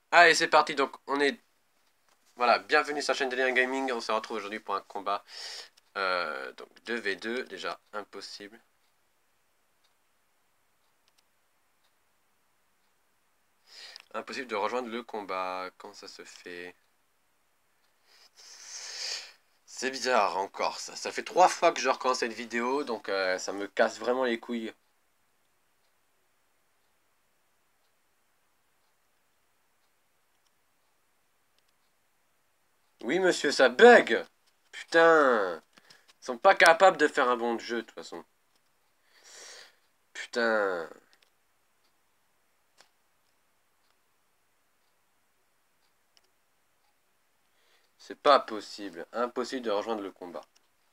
Allez, c'est parti. Donc, on est. Voilà, bienvenue sur la chaîne de Lien Gaming. On se retrouve aujourd'hui pour un combat. Donc, 2v2. Déjà, impossible. Impossible de rejoindre le combat. Comment ça se fait? C'est bizarre encore ça. Ça fait 3 fois que je recommence cette vidéo. Donc, ça me casse vraiment les couilles. Oui, monsieur, ça bug. Putain. Ils sont pas capables de faire un bon jeu, de toute façon. Putain. C'est pas possible. Impossible de rejoindre le combat.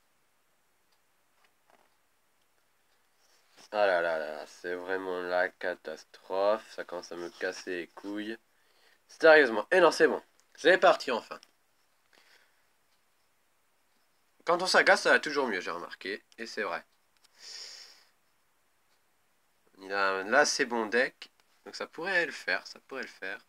Ah là là là, c'est vraiment la catastrophe. Ça commence à me casser les couilles. Sérieusement. Et non, c'est bon. C'est parti enfin. Quand on s'agace, ça va toujours mieux, j'ai remarqué. Et c'est vrai. Il a un assez bon deck. Donc ça pourrait le faire, ça pourrait le faire.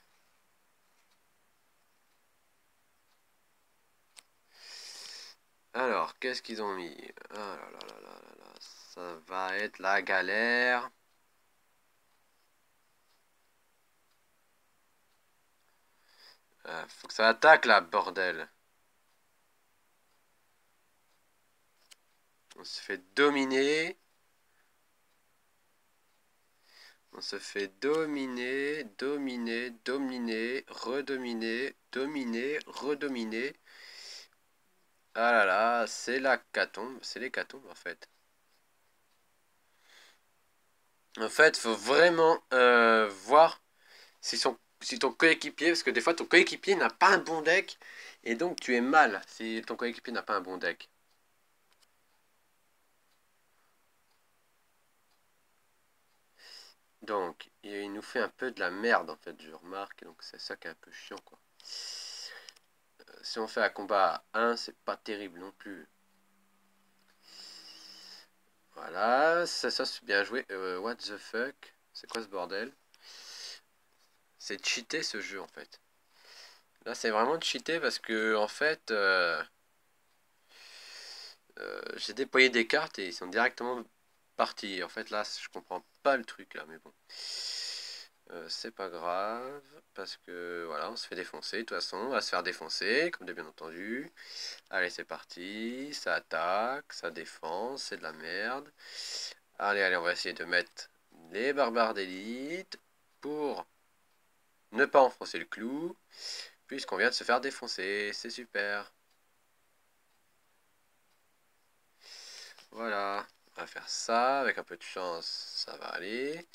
Alors, qu'est-ce qu'ils ont mis? Ah là là là là là là. Ça va être la galère. Faut que ça attaque là, bordel. On se fait dominer. On se fait dominer, dominer, dominer, redominer, dominer, redominer. Ah là là, c'est l'hécatombe, c'est l'hécatombe en fait. En fait, faut vraiment voir si ton coéquipier, parce que des fois ton coéquipier n'a pas un bon deck, et donc tu es mal si ton coéquipier n'a pas un bon deck. Donc, il nous fait un peu de la merde en fait, je remarque, donc c'est ça qui est un peu chiant quoi. Si on fait un combat à 1, c'est pas terrible non plus. Voilà, ça c'est bien joué. What the fuck? C'est quoi ce bordel? C'est cheaté ce jeu en fait. Là c'est vraiment cheaté parce que en fait j'ai déployé des cartes et ils sont directement partis. En fait là je comprends pas le truc là mais bon. C'est pas grave parce que voilà on se fait défoncer de toute façon. On va se faire défoncer comme de bien entendu. Allez c'est parti. Ça attaque, ça défend, c'est de la merde. Allez allez on va essayer de mettre les barbares d'élite pour ne pas enfoncer le clou, puisqu'on vient de se faire défoncer, c'est super. Voilà, on va faire ça, avec un peu de chance, ça va aller.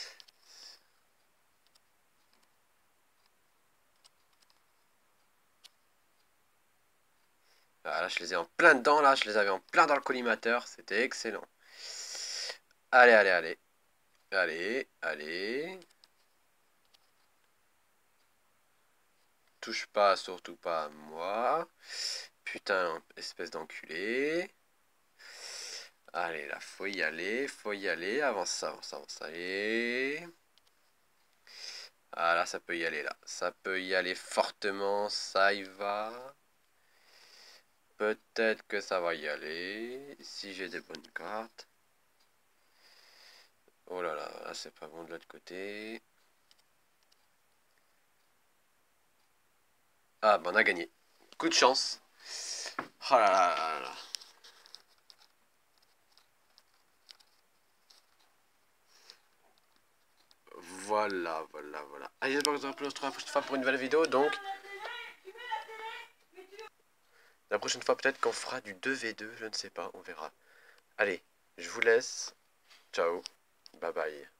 Voilà, je les ai en plein dedans, là, je les avais en plein dans le collimateur, c'était excellent. Allez, allez, allez. Allez, allez. Touche pas, surtout pas à moi. Putain, espèce d'enculé. Allez, là, faut y aller, faut y aller. Avance, avance, avance, allez. Ah là, ça peut y aller, là. Ça peut y aller fortement, ça y va. Peut-être que ça va y aller, si j'ai des bonnes cartes. Oh là là, là c'est pas bon de l'autre côté. Ah, bah on a gagné. Coup de chance. Oh là là là là. Voilà, voilà, voilà. Allez, j'espère que vous aurez la prochaine fois pour une nouvelle vidéo. Donc, la prochaine fois, peut-être qu'on fera du 2v2. Je ne sais pas, on verra. Allez, je vous laisse. Ciao. Bye bye.